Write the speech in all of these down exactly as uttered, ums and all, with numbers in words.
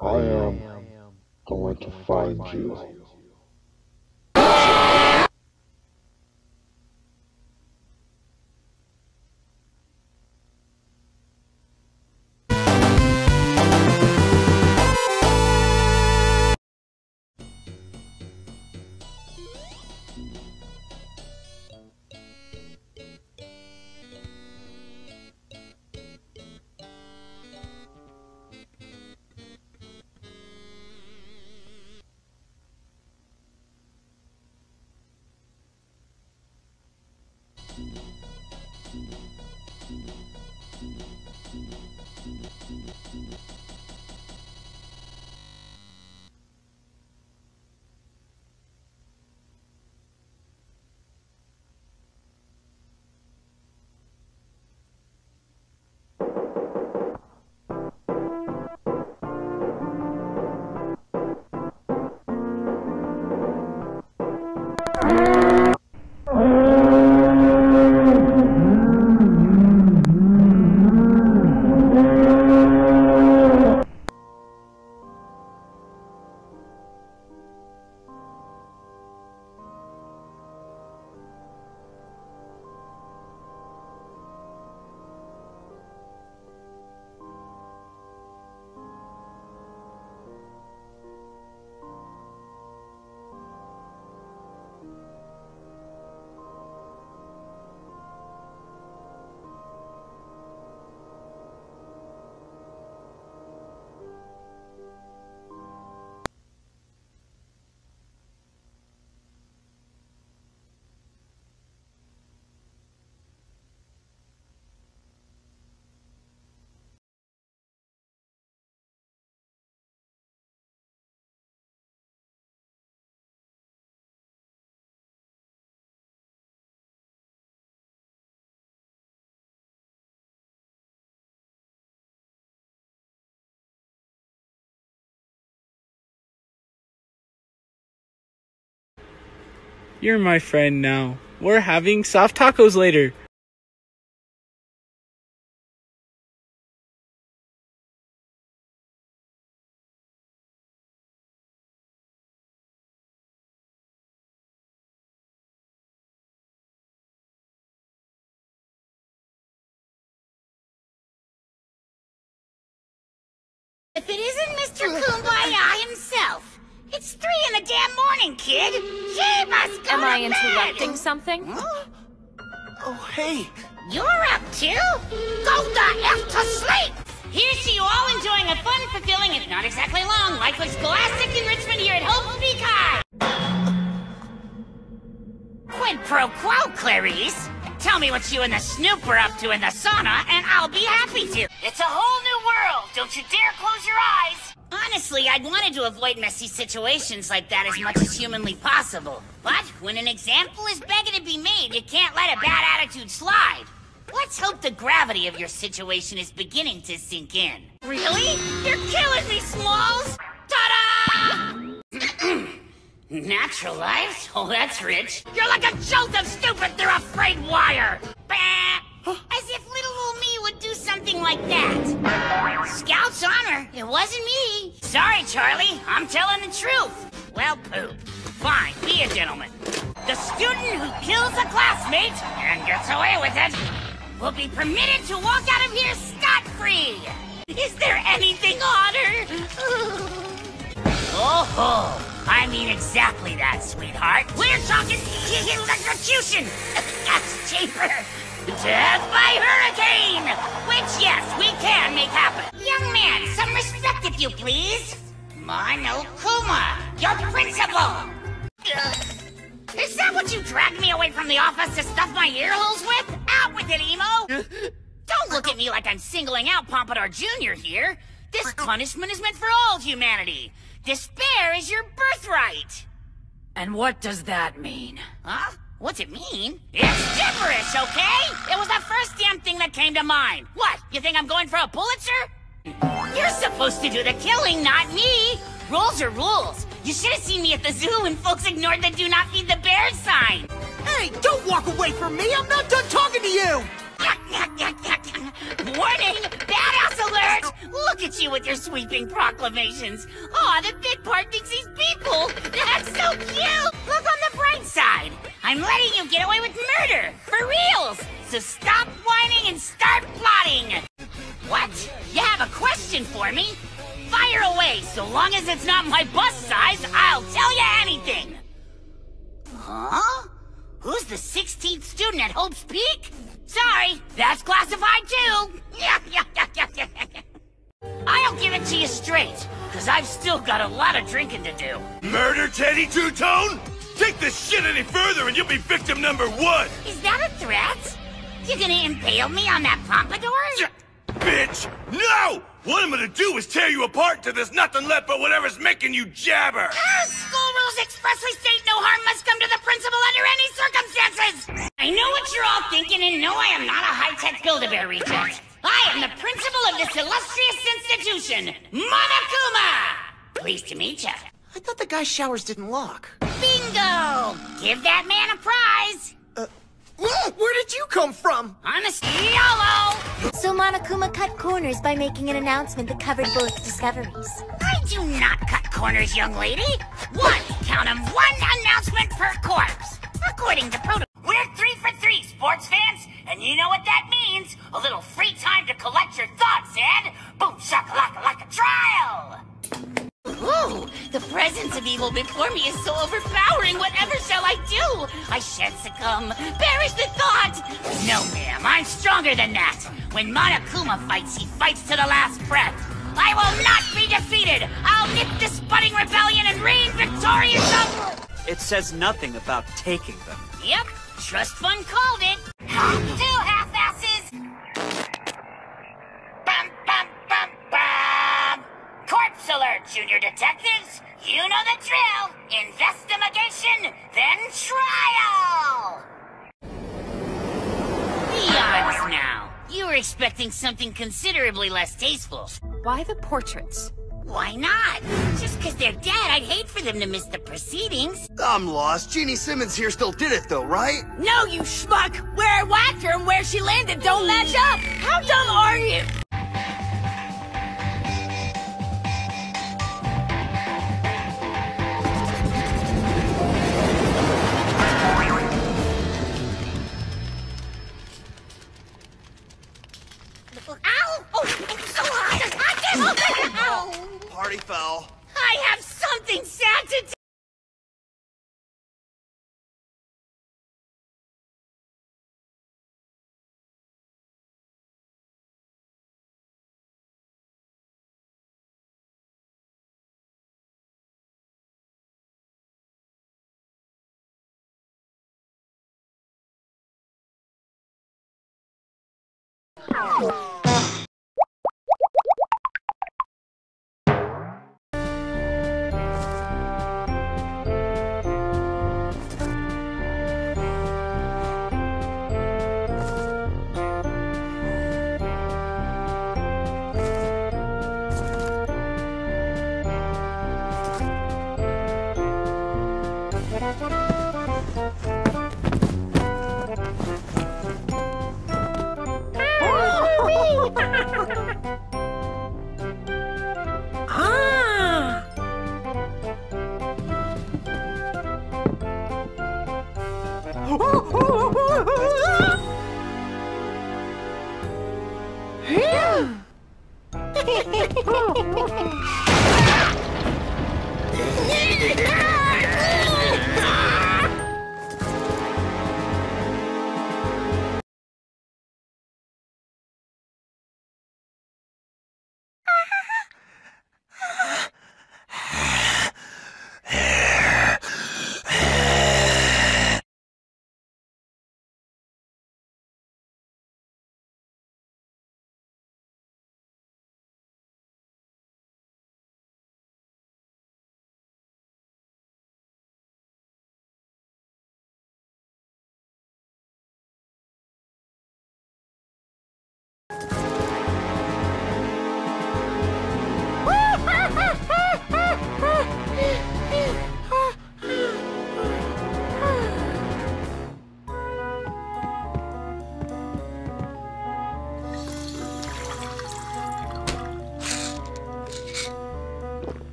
I am going to find you. You're my friend now. We're having soft tacos later. If it isn't Mister Kumbaya himself, it's three in the damn morning, kid. She must go Am to I bed. interrupting something? Huh? Oh, hey. You're up too? Go the F to sleep! Here's to you all enjoying a fun, fulfilling, if not exactly long, life of scholastic enrichment here at Hope Peak High. Quid pro quo, Clarice. Tell me what you and the Snoop are up to in the sauna, and I'll be happy to. It's a whole new world. Don't you dare close your eyes. Honestly, I'd wanted to avoid messy situations like that as much as humanly possible. But when an example is begging to be made, you can't let a bad attitude slide. Let's hope the gravity of your situation is beginning to sink in. Really? You're killing me, Smalls! Ta-da! Naturalized? Oh, that's rich. You're like a jolt of stupid through a freight wire! Bah! As if little old me would do something like that. Scout's honor, it wasn't me. Sorry, Charlie, I'm telling the truth. Well, pooh. Fine, be a gentleman. The student who kills a classmate and gets away with it will be permitted to walk out of here scot-free. Is there anything odder? Oh ho! I mean exactly that, sweetheart. We're talking electrocution. That's cheaper. Death by hurricane! Which, yes, we can make happen. Young man, some respect if you please. Monokuma, your principal! Uh, is that what you dragged me away from the office to stuff my ear holes with? Out with it, Emo! Don't look at me like I'm singling out Pompadour Junior here. This punishment is meant for all humanity. Despair is your birthright. And what does that mean? Huh? What's it mean? It's gibberish, okay? It was the first damn thing that came to mind. What, you think I'm going for a Pulitzer? You're supposed to do the killing, not me. Rules are rules. You should have seen me at the zoo when folks ignored the do not feed the bears sign. Hey, don't walk away from me! I'm not done talking to you! Warning, badass alert! Look at you with your sweeping proclamations. Aw, the big part thinks he's people. That's so cute. Look on the bright side. I'm letting you get away with murder, for reals. So stop whining and start plotting. What? You have a question for me? Fire away, so long as it's not my bust size, I'll tell you anything. Huh? Who's the sixteenth student at Hope's Peak? Sorry, that's classified too. I'll give it to you straight, because I've still got a lot of drinking to do. Murder Teddy Two-Tone? Take this shit any further and you'll be victim number one! Is that a threat? You gonna impale me on that pompadour? J bitch! No! What I'm gonna do is tear you apart till there's nothing left but whatever's making you jabber! Ah, school rules expressly state no harm must come to the principal under any circumstances! I know what you're all thinking, and no, I am not a high-tech Build-A-Bear reject. I am the principal of this illustrious institution, Monokuma! Pleased to meet ya. I thought the guy's showers didn't lock. Bingo! Give that man a prize! Uh, where did you come from? Honestly, YOLO! So Monokuma cut corners by making an announcement that covered both discoveries. I do not cut corners, young lady. One, count 'em, one announcement per corpse. According to protocol. We're three for three, sports fans, and you know what that means. A little free time to collect your thoughts and boom shakalaka like a trial. Ooh, the presence of evil before me is so overpowering. Whatever shall I do? I shan't succumb. Perish the thought. No, ma'am, I'm stronger than that. When Monokuma fights, he fights to the last breath. I will not be defeated. I'll nip this budding rebellion and reign victorious over... It says nothing about taking them. Yep, Trust Fund called it. Two half-asses. Bum, bum, bum, bum. Corpse alert, junior detectives. You know the drill. Investigation, then trial. Be honest now. You were expecting something considerably less tasteful. Why the portraits? Why not? Just because they're dead, I'd hate for them to miss the proceedings. I'm lost. Jeannie Simmons here still did it, though, right? No, you schmuck! Where I whacked her and where she landed don't match up! How dumb are you? Ow! Oh, it's so hot! I can't... Ow! Party foul. I have something sad to tell.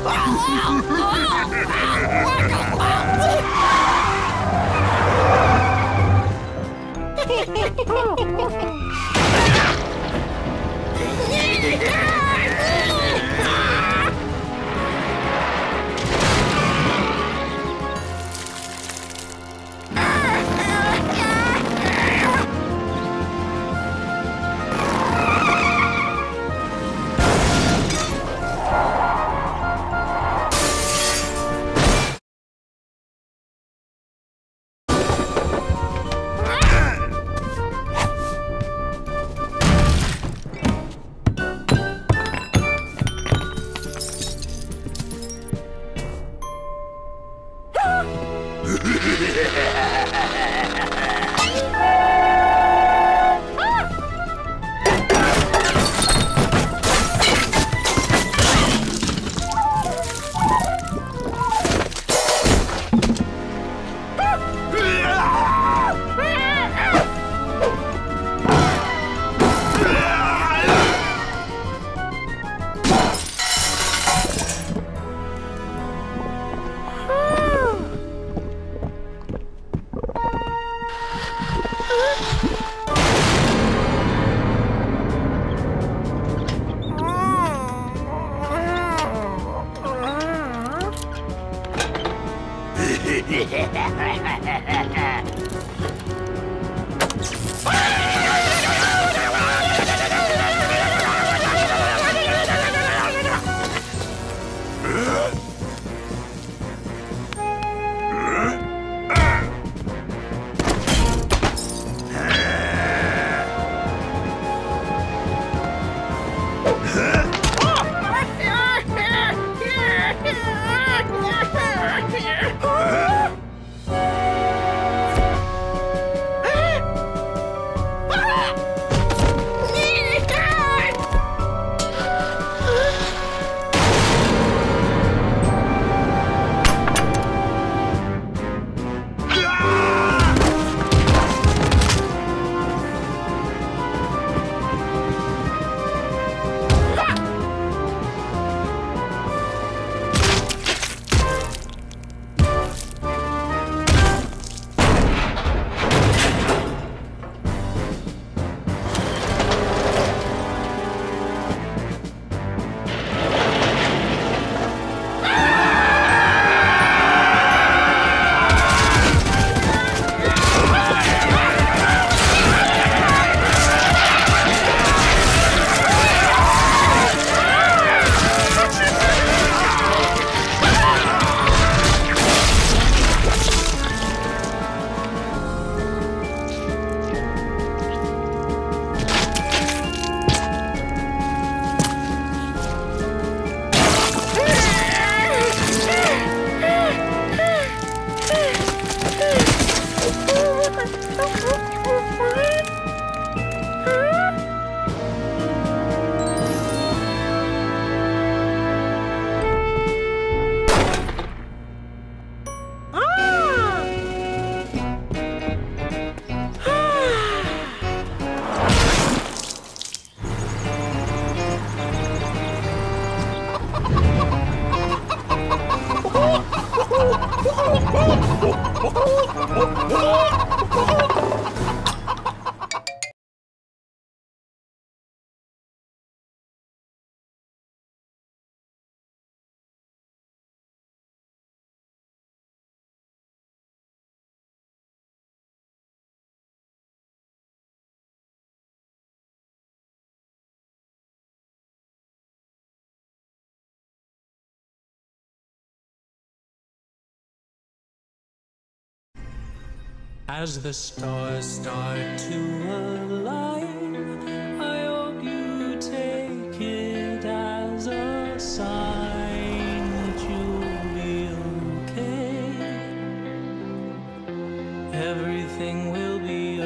As the stars start to align, I hope you take it as a sign that you'll be okay. Everything will be